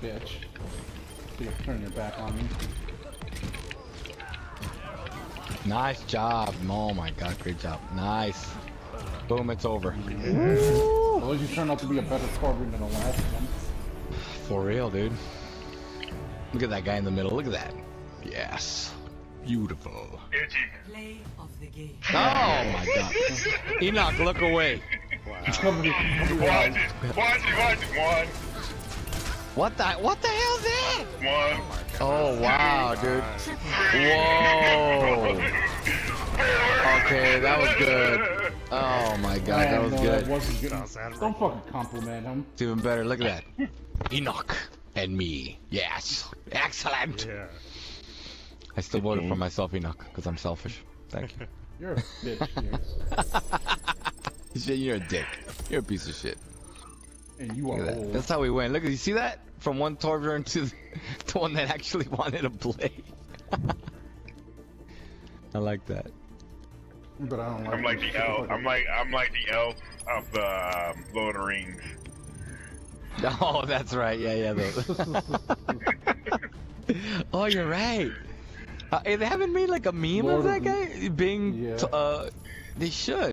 bitch. So you turn your back on me. Nice job. Oh my god, great job. Nice. Boom, it's over. At least you turned out to be a better Corbin than the last one. For real, dude. Look at that guy in the middle. Look at that. Yes. Beautiful. Play of the game. Oh my god. Enoch, look away. Wow. Watch it. One. What the hell's that? One. Oh wow, dude. Whoa. Okay, that was good. Oh my god, that was good. That wasn't good. Don't fucking compliment him. It's even better. Look at that. Enoch and me. Yes. Excellent. Yeah. I still voted for myself, Enoch, because I'm selfish. Thank you. You're a bitch, yes. You're a dick. You're a piece of shit. And you are old. That's how we win. Look, you see that? From one Torbjorn to the one that actually wanted to play. I like that. But I don't like. I'm like the elf. I'm like the elf of the Lord of the Rings. Oh, that's right. Yeah. Oh, you're right. They haven't made like a meme of that guy being. Yeah. They should.